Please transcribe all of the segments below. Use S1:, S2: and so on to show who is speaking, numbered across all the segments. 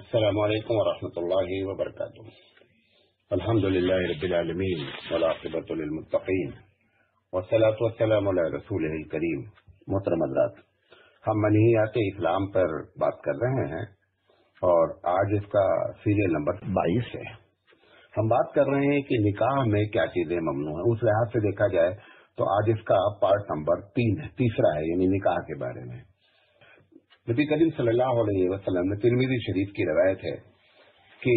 S1: السلام علیکم ورحمۃ اللہ وبرکاتہ۔ الحمدللہ رب العالمین والعاقبۃ للمتقین والصلاۃ والسلام علی رسولہ الکریم۔ محترم حضرات، ہم منہیات اسلام پر بات کر رہے ہیں اور آج اس کا سیریل نمبر 22 ہے۔ ہم بات کر رہے ہیں کہ نکاح میں کیا چیزیں ممنوع ہیں۔ اس لحاظ سے دیکھا جائے تو آج اس کا پارٹ نمبر 3 ہے، تیسرا ہے، یعنی نکاح کے بارے میں۔ نبی کریم صلی اللہ علیہ وسلم نے ترمذی شریف کی روایت ہے کہ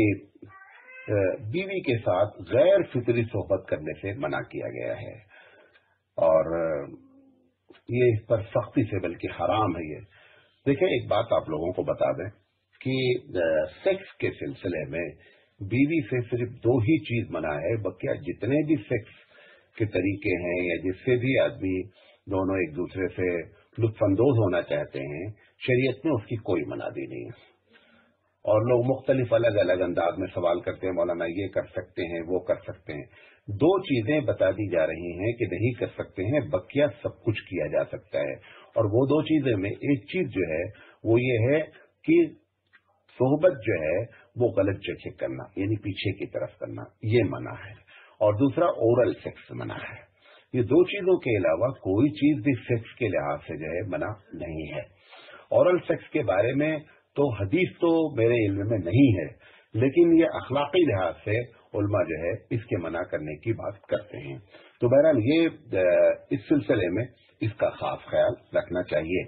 S1: بیوی کے ساتھ غیر فطری صحبت کرنے سے منع کیا گیا ہے، اور یہ اس پر سختی سے بلکہ حرام ہے۔ یہ دیکھیں، ایک بات آپ لوگوں کو بتا دیں کہ سیکس کے سلسلے میں بیوی سے صرف 2 ہی چیز منع ہے، بقیہ جتنے بھی سیکس کے طریقے ہیں یا جس سے بھی آدمی دونوں ایک دوسرے سے لطف اندوز ہونا چاہتے ہیں، شریعت میں اس کی کوئی منادی نہیں ہے۔ اور لوگ مختلف الگ الگ انداز میں سوال کرتے ہیں، مولانا یہ کر سکتے ہیں، وہ کر سکتے ہیں۔ 2 چیزیں بتا دی جا رہی ہیں کہ نہیں کر سکتے ہیں، بقیہ سب کچھ کیا جا سکتا ہے۔ اور وہ 2 چیزیں میں ایک چیز جو ہے وہ یہ ہے کہ صحبت جو ہے وہ غلط جگہ کرنا، یعنی پیچھے کی طرف کرنا، یہ منع ہے، اور دوسرا اورل سیکس منع ہے۔ یہ 2 چیزوں کے علاوہ کوئی چیز بھی سیکس کے لحاظ سے جو ہے منع نہیں ہے۔ اورل سیکس کے بارے میں تو حدیث تو میرے علم میں نہیں ہے، لیکن یہ اخلاقی لحاظ سے علماء جو ہے اس کے منع کرنے کی بات کرتے ہیں۔ تو بہرحال یہ اس سلسلے میں اس کا خاص خیال رکھنا چاہیے۔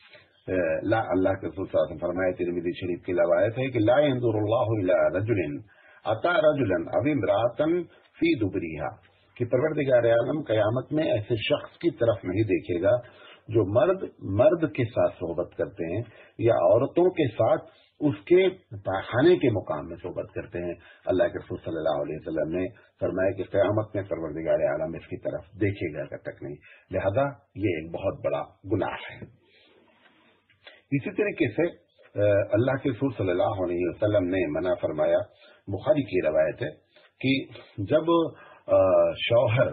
S1: اللہ کے رسول صلی اللہ علیہ وسلم فرمائے، ترمذی شریف کی روایت ہے کہ لا ينظر اللہ الی رجل اتى رجلا او امرأة فی دبریہا، کہ پروردگار عالم قیامت میں ایسے شخص کی طرف نہیں دیکھے گا جو مرد کے ساتھ صحبت کرتے ہیں یا عورتوں کے ساتھ اس کے پاخانے کے مقام میں صحبت کرتے ہیں۔ اللہ کے رسول صلی اللہ علیہ وسلم نے فرمایا کہ قیامت میں پروردگار عالم اس کی طرف دیکھے گا تک نہیں، لہذا یہ ایک بہت بڑا گناہ ہے۔ اسی طریقے سے اللہ کے رسول صلی اللہ علیہ وسلم نے منع فرمایا، بخاری کی روایت ہے کہ جب شوہر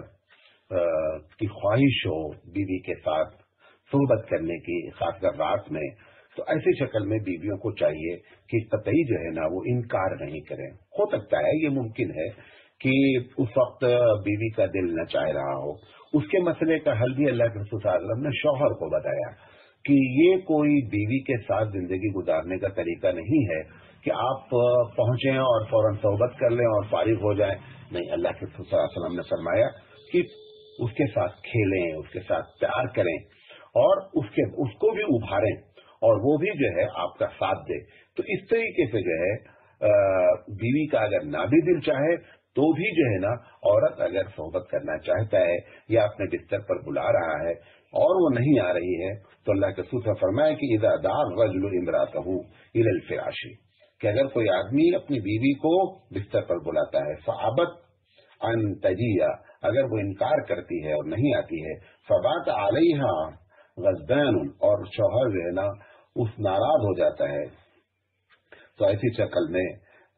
S1: کی خواہش ہو بیوی کے ساتھ صحبت کرنے کی، خاص کر رات میں، تو ایسی شکل میں بیویوں کو چاہیے کہ قطعی جو ہے نا وہ انکار نہیں کریں۔ ہو سکتا ہے، یہ ممکن ہے کہ اس وقت بیوی کا دل نہ چاہ رہا ہو۔ اس کے مسئلے کا حل بھی اللہ کے رسول صلی اللہ علیہ وسلم نے شوہر کو بتایا کہ یہ کوئی بیوی کے ساتھ زندگی گزارنے کا طریقہ نہیں ہے کہ آپ پہنچیں اور فوراً صحبت کر لیں اور فارغ ہو جائیں۔ نہیں، اللہ کے رسول صلی اللہ علیہ وسلم نے فرمایا کہ اس کے ساتھ کھیلیں، اس کے ساتھ پیار کریں اور اس کو بھی ابھاریں، اور وہ بھی جو ہے آپ کا ساتھ دے۔ تو اس طریقے سے جو ہے بیوی کا اگر نہ بھی دل چاہے تو بھی جو ہے نا، عورت اگر صحبت کرنا چاہتا ہے یا اپنے بستر پر بلا رہا ہے اور وہ نہیں آ رہی ہے، تو اللہ کے رسول نے فرمایا کہ اذا دعا الرجل امرأته الى الفراش، کہ اگر کوئی آدمی اپنی بیوی کو بستر پر بلاتا ہے، فابت ان تجیہ، اگر وہ انکار کرتی ہے اور نہیں آتی ہے، فبات علیہا غضبان، اور شوہر جو ہے نا اس ناراض ہو جاتا ہے، تو ایسی شکل میں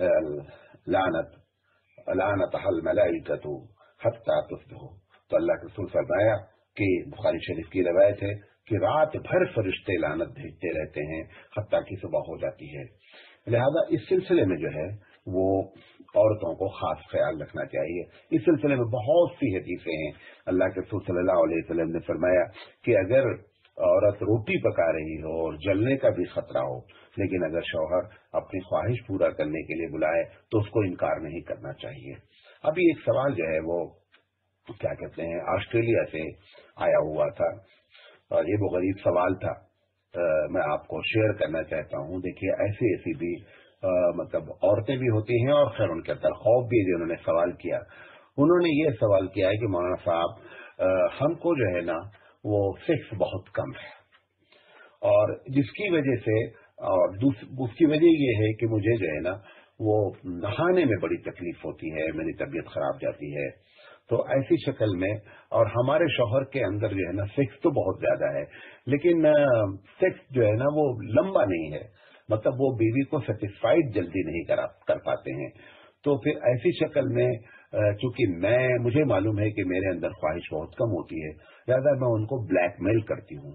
S1: لعنتها الملائکۃ حتی تصبح، تو اللہ کے رسول فرمایا کہ بخاری شریف کی روایت ہے کہ رات بھر فرشتے لعنت بھیجتے رہتے ہیں حتیٰ کہ صبح ہو جاتی ہے۔ لہذا اس سلسلے میں جو ہے وہ عورتوں کو خاص خیال رکھنا چاہیے۔ اس سلسلے میں بہت سی حدیثیں ہیں۔ اللہ کے رسول صلی اللہ علیہ وسلم نے فرمایا کہ اگر عورت روٹی پکا رہی ہو اور جلنے کا بھی خطرہ ہو، لیکن اگر شوہر اپنی خواہش پورا کرنے کے لیے بلائے تو اس کو انکار نہیں کرنا چاہیے۔ ابھی ایک سوال جو ہے وہ کیا کہتے ہیں آسٹریلیا سے آیا ہوا تھا، اور یہ وہ غریب سوال تھا، میں آپ کو شیئر کرنا چاہتا ہوں۔ دیکھیے، ایسی بھی مطلب عورتیں بھی ہوتی ہیں، اور خیر ان کے اندر خوف بھی، جنہوں نے سوال کیا، انہوں نے یہ سوال کیا ہے کہ مولانا صاحب، ہم کو جو ہے نا وہ سیکس بہت کم ہے، اور جس کی وجہ سے، اور اس کی وجہ یہ ہے کہ مجھے جو ہے نا وہ نہانے میں بڑی تکلیف ہوتی ہے، میری طبیعت خراب جاتی ہے۔ تو ایسی شکل میں، اور ہمارے شوہر کے اندر جو ہے نا سیکس تو بہت زیادہ ہے، لیکن سیکس جو ہے نا وہ لمبا نہیں ہے، مطلب وہ بیوی کو سیٹسفائیڈ جلدی نہیں کر پاتے ہیں۔ تو پھر ایسی شکل میں چونکہ مجھے معلوم ہے کہ میرے اندر خواہش بہت کم ہوتی ہے، لہٰذا میں ان کو بلیک میل کرتی ہوں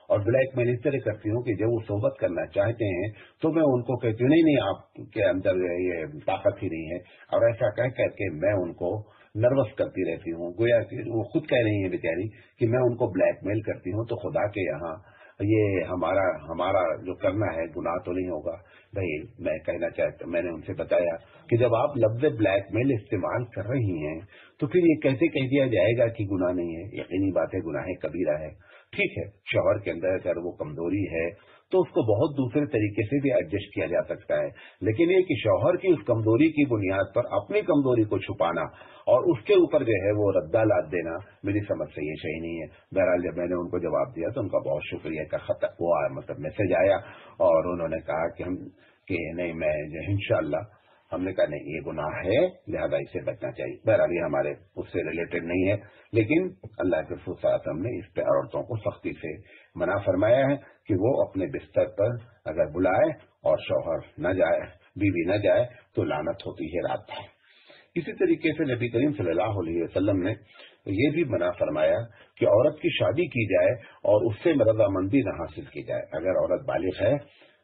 S1: اور بلیک میل اس طرح کرتی ہوں کہ جب وہ صحبت کرنا چاہتے ہیں تو میں ان کو کہتی ہوں نہیں آپ کے اندر یہ طاقت ہی نہیں ہے، اور ایسا کہہ کے میں ان کو نروس کرتی رہتی ہوں، گویا کہ وہ خود کہہ رہی ہیں بیچاری کہ میں ان کو بلیک میل کرتی ہوں، تو خدا کے یہاں یہ ہمارا جو کرنا ہے گناہ تو نہیں ہوگا؟ بھائی میں کہنا چاہتا، میں نے ان سے بتایا کہ جب آپ لفظ بلیک میل استعمال کر رہی ہیں تو پھر یہ کیسے کہہ دیا جائے گا کہ گناہ نہیں ہے؟ یقینی بات ہے گناہ کبیرہ ہے۔ ٹھیک ہے، شوہر کے اندر اگر وہ کمزوری ہے تو اس کو بہت دوسرے طریقے سے بھی ایڈجسٹ کیا جا سکتا ہے، لیکن یہ کہ شوہر کی اس کمزوری کی بنیاد پر اپنی کمزوری کو چھپانا اور اس کے اوپر جو ہے وہ ردالات دینا، میری سمجھ سے یہ صحیح نہیں ہے۔ بہرحال جب میں نے ان کو جواب دیا تو ان کا بہت شکریہ کا خط وہ مطلب میسج آیا، اور انہوں نے کہا کہ نہیں میں انشاءاللہ، ہم نے کہا نہیں یہ گناہ ہے لہذا اس سے بچنا چاہیے۔ بہرحال یہ ہمارے اس سے ریلیٹڈ نہیں ہے، لیکن اللہ کے رسول صلی اللہ علیہ وسلم نے اس پہ عورتوں کو سختی سے منع فرمایا ہے کہ وہ اپنے بستر پر اگر بلائے اور شوہر نہ جائے، بیوی نہ جائے تو لعنت ہوتی ہے رات بھر۔ اسی طریقے سے نبی کریم صلی اللہ علیہ وسلم نے یہ بھی منع فرمایا کہ عورت کی شادی کی جائے اور اس سے رضامندی نہ حاصل کی جائے۔ اگر عورت بالغ ہے،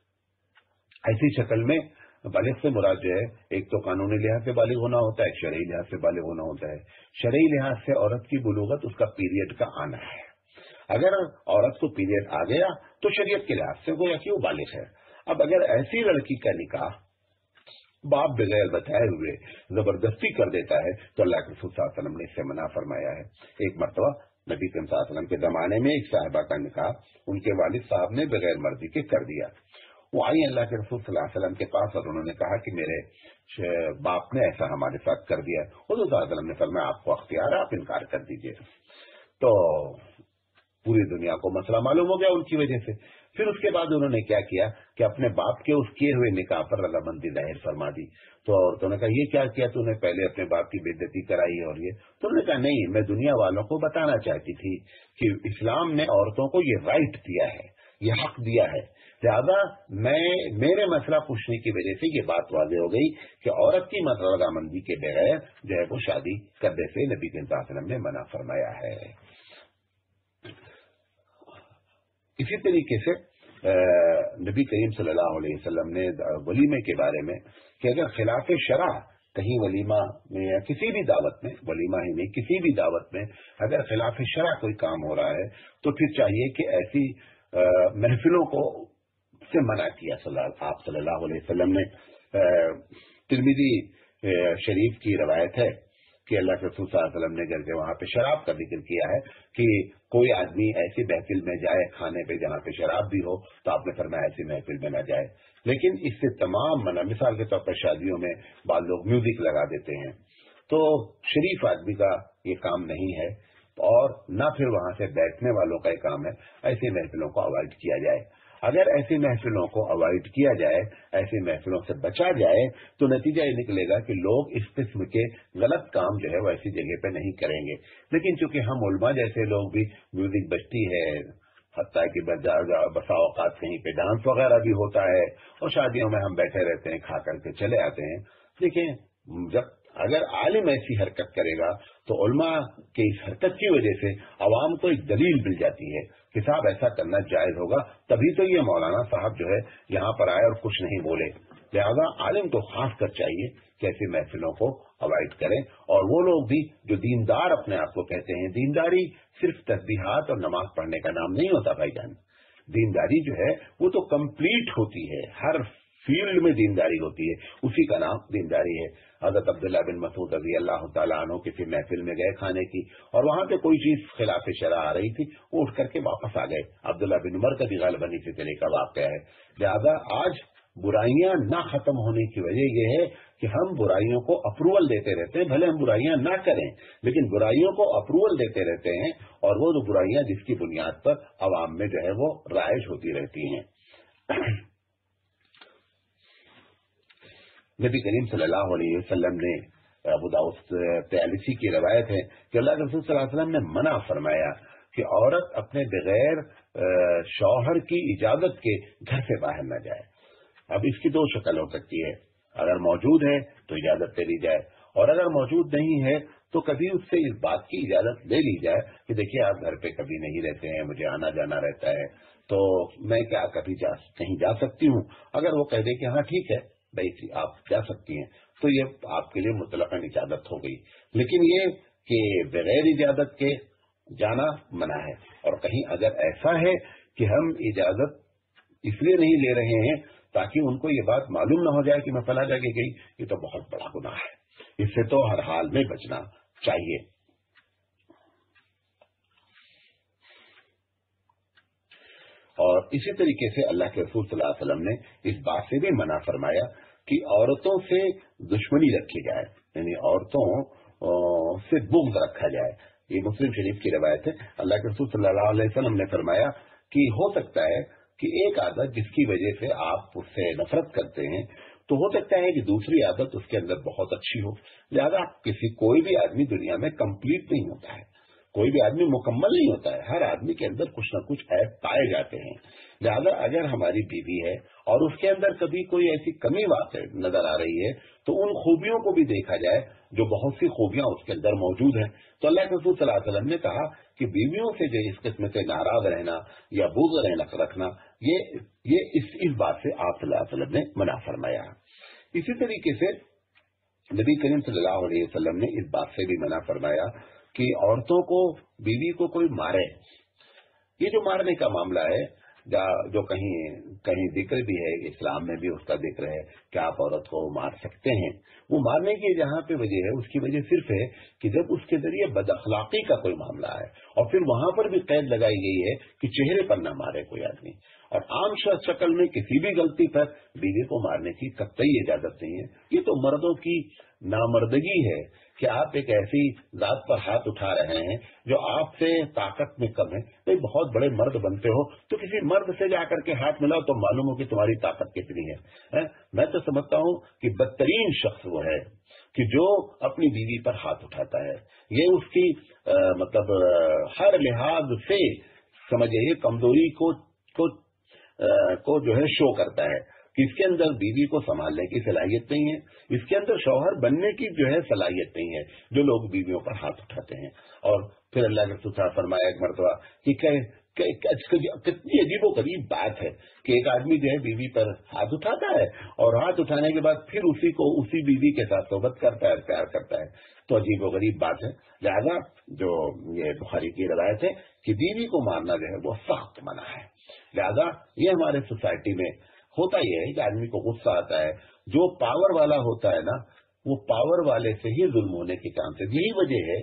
S1: ایسی شکل میں بالغ سے مراد جو ہے ایک تو قانونی لحاظ سے بالغ ہونا ہوتا ہے، ایک شرعی لحاظ سے بالغ ہونا ہوتا ہے۔ شرعی لحاظ سے عورت کی بلوغت اس کا پیریڈ کا آنا ہے۔ اگر عورت کو پیریڈ آ گیا تو شریعت کے لحاظ سے گویا کہ وہ بالغ ہے۔ اب اگر ایسی لڑکی کا نکاح باپ بغیر بتائے ہوئے زبردستی کر دیتا ہے تو اللہ کے رسول صلی اللہ علیہ وسلم نے اس سے منع فرمایا ہے۔ ایک مرتبہ نبی کریم صلی اللہ علیہ وسلم کے زمانے میں ایک صاحبہ کا نکاح ان کے والد صاحب نے بغیر مرضی کے کر دیا۔ وہ آئی اللہ کے رسول صلی اللہ علیہ وسلم کے پاس اور انہوں نے کہا کہ میرے باپ نے ایسا ہمارے ساتھ کر دیا۔ حضور صلی اللہ علیہ وسلم نے فرمایا آپ کو اختیار ہے، آپ انکار کر دیجیے۔ تو پوری دنیا کو مسئلہ معلوم ہو گیا ان کی وجہ سے۔ پھر اس کے بعد انہوں نے کیا کیا کہ اپنے باپ کے اس کیے ہوئے نکاح پر رضامندی ظاہر فرما دی۔ تو عورتوں نے کہا یہ کیا کیا تو نے پہلے اپنے باپ کی بے عزتی کرائی، اور یہ تو انہوں نے کہا نہیں میں دنیا والوں کو بتانا چاہتی تھی کہ اسلام نے عورتوں کو یہ رائٹ دیا ہے، یہ حق دیا ہے، لہذا میرے مسئلہ پوچھنے کی وجہ سے یہ بات واضح ہو گئی کہ عورت کی رضامندی کے بغیر جو ہے وہ شادی کرنے سے نبی کریم صلی اللہ علیہ وسلم نے منع فرمایا ہے۔ اسی طریقے سے نبی کریم صلی اللہ علیہ وسلم نے ولیمے کے بارے میں کہ اگر خلاف شرع کہیں ولیمہ میں یا کسی بھی دعوت میں، ولیمہ ہی نہیں کسی بھی دعوت میں اگر خلاف شرع کوئی کام ہو رہا ہے تو پھر چاہیے کہ ایسی محفلوں کو سے منع کیا۔ آپ صلی اللہ علیہ وسلم نے ترمذی شریف کی روایت ہے کہ اللہ کے رسول صلی اللہ علیہ وسلم نے گھر کے وہاں پہ شراب کا ذکر کیا ہے کہ کوئی آدمی ایسی محفل میں جائے کھانے پہ جہاں پہ شراب بھی ہو، تو آپ نے فرمایا ایسی محفل میں نہ جائے۔ لیکن اس سے تمام منع، مثال کے طور پر شادیوں میں بعض لوگ میوزک لگا دیتے ہیں، تو شریف آدمی کا یہ کام نہیں ہے اور نہ پھر وہاں سے بیٹھنے والوں کا یہ کام ہے۔ ایسی محفلوں کو اوائڈ کیا جائے۔ اگر ایسی محفلوں کو اوائڈ کیا جائے، ایسی محفلوں سے بچا جائے، تو نتیجہ یہ نکلے گا کہ لوگ اس قسم کے غلط کام جو ہے وہ ایسی جگہ پہ نہیں کریں گے۔ لیکن چونکہ ہم علماء جیسے لوگ بھی میوزک بجتی ہے، حتیٰ کہ بسا اوقات کہیں پہ ڈانس وغیرہ بھی ہوتا ہے اور شادیوں میں ہم بیٹھے رہتے ہیں، کھا کر کے چلے آتے ہیں۔ دیکھیں جب اگر عالم ایسی حرکت کرے گا تو علماء کے اس حرکت کی وجہ سے عوام کو ایک دلیل مل جاتی ہے کہ صاحب ایسا کرنا جائز ہوگا، تبھی تو یہ مولانا صاحب جو ہے یہاں پر آئے اور کچھ نہیں بولے۔ لہذا عالم کو خاص کر چاہیے کہ ایسی محفلوں کو اوائڈ کریں، اور وہ لوگ بھی جو دیندار اپنے آپ کو کہتے ہیں، دینداری صرف تسبیحات اور نماز پڑھنے کا نام نہیں ہوتا بھائی جان، دینداری جو ہے وہ تو کمپلیٹ ہوتی ہے، ہر فیلڈ میں دینداری ہوتی ہے، اسی کا نام دینداری ہے۔ حضرت عبداللہ بن مسعود رضی اللہ تعالیٰ عنہ کسی محفل میں گئے کھانے کی، اور وہاں پہ کوئی چیز خلاف شرع آ رہی تھی، وہ اٹھ کر کے واپس آ گئے۔ عبداللہ بن عمر کا بھی غالباً اسی طرح کا واقعہ ہے۔ لہذا آج برائیاں نہ ختم ہونے کی وجہ یہ ہے کہ ہم برائیوں کو اپروول دیتے رہتے ہیں، بھلے ہم برائیاں نہ کریں لیکن برائیوں کو اپروول دیتے رہتے ہیں، اور وہ برائیاں جس کی بنیاد پر عوام میں جو ہے وہ رائج ہوتی رہتی ہیں۔ نبی کریم صلی اللہ علیہ وسلم نے ابو داؤد 43 کی روایت ہے کہ اللہ کے رسول صلی اللہ علیہ وسلم نے منع فرمایا کہ عورت اپنے بغیر شوہر کی اجازت کے گھر سے باہر نہ جائے۔ اب اس کی دو شکل ہو سکتی ہے، اگر موجود ہے تو اجازت دے دی جائے، اور اگر موجود نہیں ہے تو کبھی اس سے اس بات کی اجازت لے لی جائے کہ دیکھیے آپ گھر پہ کبھی نہیں رہتے ہیں، مجھے آنا جانا رہتا ہے، تو میں کیا کبھی کہیں جا سکتی ہوں؟ اگر وہ کہہ دے کہ ہاں ٹھیک ہے بھائی آپ جا سکتی ہیں، تو یہ آپ کے لیے مطلقاً اجازت ہو گئی. لیکن یہ کہ بغیر اجازت کے جانا منع ہے. اور کہیں اگر ایسا ہے کہ ہم اجازت اس لیے نہیں لے رہے ہیں تاکہ ان کو یہ بات معلوم نہ ہو جائے کہ میں فلاں جگہ گئی، یہ تو بہت بڑا گناہ ہے. اس سے تو ہر حال میں بچنا چاہیے. اور اسی طریقے سے اللہ کے رسول صلی اللہ علیہ وسلم نے اس بات سے بھی منع فرمایا کہ عورتوں سے دشمنی رکھی جائے، یعنی عورتوں سے بغض رکھا جائے. یہ مسلم شریف کی روایت ہے. اللہ کے رسول صلی اللہ علیہ وسلم نے فرمایا کہ ہو سکتا ہے کہ ایک عادت جس کی وجہ سے آپ اس سے نفرت کرتے ہیں، تو ہو سکتا ہے کہ دوسری عادت اس کے اندر بہت اچھی ہو. لہذا کوئی بھی آدمی دنیا میں کمپلیٹ نہیں ہوتا ہے، کوئی بھی آدمی مکمل نہیں ہوتا ہے. ہر آدمی کے اندر کچھ نہ کچھ عیب پائے جاتے ہیں. لہذا اگر ہماری بیوی ہے اور اس کے اندر کبھی کوئی ایسی کمی واقع نظر آ رہی ہے تو ان خوبیوں کو بھی دیکھا جائے جو بہت سی خوبیاں اس کے اندر موجود ہیں. تو اللہ کے رسول صلی اللہ علیہ وسلم نے کہا کہ بیویوں سے جو اس قسم سے ناراض رہنا یا بغض رکھنا، یہ اس بات سے آپ صلی اللہ علیہ وسلم نے منع فرمایا. اسی طریقے سے نبی کریم صلی اللہ علیہ وسلم نے اس بات سے بھی منع فرمایا کہ عورتوں کو، بیوی کو کوئی مارے. یہ جو مارنے کا معاملہ ہے جو کہیں ذکر بھی ہے، اسلام میں بھی اس کا ذکر ہے کہ آپ عورت کو مار سکتے ہیں. وہ مارنے کی جہاں پہ وجہ ہے، اس کی وجہ صرف ہے کہ جب اس کے ذریعے بد اخلاقی کا کوئی معاملہ ہے، اور پھر وہاں پر بھی قید لگائی گئی ہے کہ چہرے پر نہ مارے کوئی آدمی. اور عام شکل میں کسی بھی غلطی پر بیوی کو مارنے کی قطعی اجازت نہیں ہے. یہ تو مردوں کی نامردگی ہے کہ آپ ایک ایسی ذات پر ہاتھ اٹھا رہے ہیں جو آپ سے طاقت میں کم ہے. بھئی بہت بڑے مرد بنتے ہو تو کسی مرد سے جا کر کے ہاتھ ملاؤ تو معلوم ہو کہ تمہاری طاقت کتنی ہے. میں تو سمجھتا ہوں کہ بدترین شخص وہ ہے کہ جو اپنی بیوی پر ہاتھ اٹھاتا ہے. یہ اس کی مطلب ہر لحاظ سے سمجھئے کمزوری کو جو ہے شو کرتا ہے کہ اس کے اندر بیوی کو سنبھالنے کی صلاحیت نہیں ہے، اس کے اندر شوہر بننے کی جو ہے صلاحیت نہیں ہے، جو لوگ بیویوں پر ہاتھ اٹھاتے ہیں. اور پھر اللہ کے رسول فرمایا ایک مرتبہ کہ کتنی عجیب و غریب بات ہے کہ ایک آدمی جو ہے بیوی پر ہاتھ اٹھاتا ہے اور ہاتھ اٹھانے کے بعد پھر اسی بیوی کے ساتھ صحبت کرتا ہے، پیار کرتا ہے. تو عجیب و غریب بات ہے. لہذا جو یہ بخاری کی روایت ہے کہ بیوی کو مارنا جو ہے وہ سخت منع ہے. لہذا یہ ہمارے سوسائٹی میں ہوتا یہ ہے کہ آدمی کو غصہ آتا ہے، جو پاور والا ہوتا ہے نا وہ پاور والے سے ہی ظلم ہونے کے چانسز. یہی وجہ ہے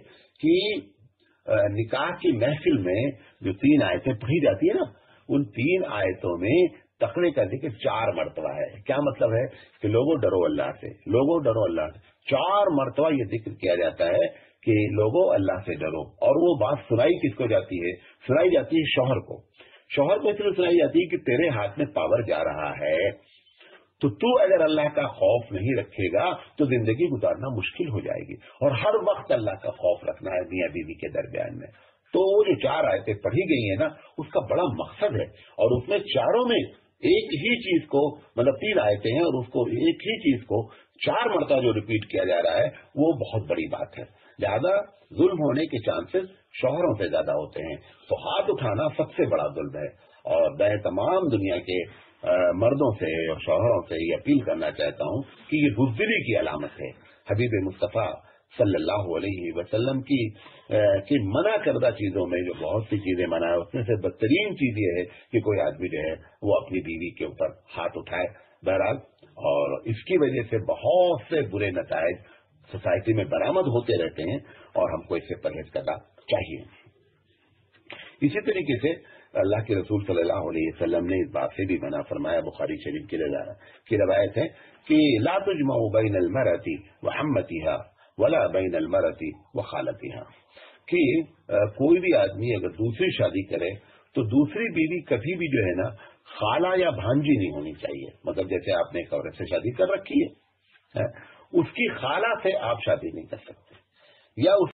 S1: کہ نکاح کی محفل میں جو 3 آیتیں پڑھی جاتی ہے نا، ان 3 آیتوں میں تقوی کا ذکر 4 مرتبہ ہے. کیا مطلب ہے کہ لوگوں ڈرو اللہ سے، لوگوں ڈرو اللہ سے. 4 مرتبہ یہ ذکر کیا جاتا ہے کہ لوگوں اللہ سے ڈرو. اور وہ بات سنائی کس کو جاتی ہے؟ سنائی جاتی ہے شوہر کو. شوہر کو اس لیے سنائی جاتی ہے کہ تیرے ہاتھ میں پاور جا رہا ہے، تو اگر اللہ کا خوف نہیں رکھے گا تو زندگی گزارنا مشکل ہو جائے گی. اور ہر وقت اللہ کا خوف رکھنا ہے میاں بیوی کے درمیان میں. تو وہ جو 4 آیتیں پڑھی گئی ہیں نا، اس کا بڑا مقصد ہے. اور اس میں چاروں میں ایک ہی چیز کو، مطلب 3 آیتیں ہیں اور اس کو ایک ہی چیز کو 4 مرتبہ جو ریپیٹ کیا جا رہا ہے وہ بہت بڑی بات ہے. لہذا ظلم ہونے کے چانسز شوہروں سے زیادہ ہوتے ہیں. تو ہاتھ اٹھانا سب سے بڑا ظلم ہے. اور میں تمام دنیا کے مردوں سے اور شوہروں سے یہ اپیل کرنا چاہتا ہوں کہ یہ بزدلی کی علامت ہے. حبیب مصطفیٰ صلی اللہ علیہ وسلم کی منع کردہ چیزوں میں جو بہت سی چیزیں منع ہے، اس میں سے بدترین چیز یہ ہے کہ کوئی آدمی جو ہے وہ اپنی بیوی کے اوپر ہاتھ اٹھائے. بہرحال اور اس کی وجہ سے بہت سے برے نتائج سوسائٹی میں برآمد ہوتے رہتے ہیں اور ہم کو اس سے پرہیز کرنا چاہیے. اسی طریقے سے اللہ کے رسول صلی اللہ علیہ وسلم نے اس بات سے بھی منع فرمایا. بخاری شریف کی روایت ہے کہ لا تجمع بین المرأة وعمتها ولا بین المرأة وخالتها، کہ کوئی بھی آدمی اگر دوسری شادی کرے تو دوسری بیوی کبھی بھی جو ہے نا خالہ یا بھانجی نہیں ہونی چاہیے. مطلب جیسے آپ نے ایک عورت سے شادی کر رکھی ہے، اس کی خالہ سے آپ شادی نہیں کر سکتے، یا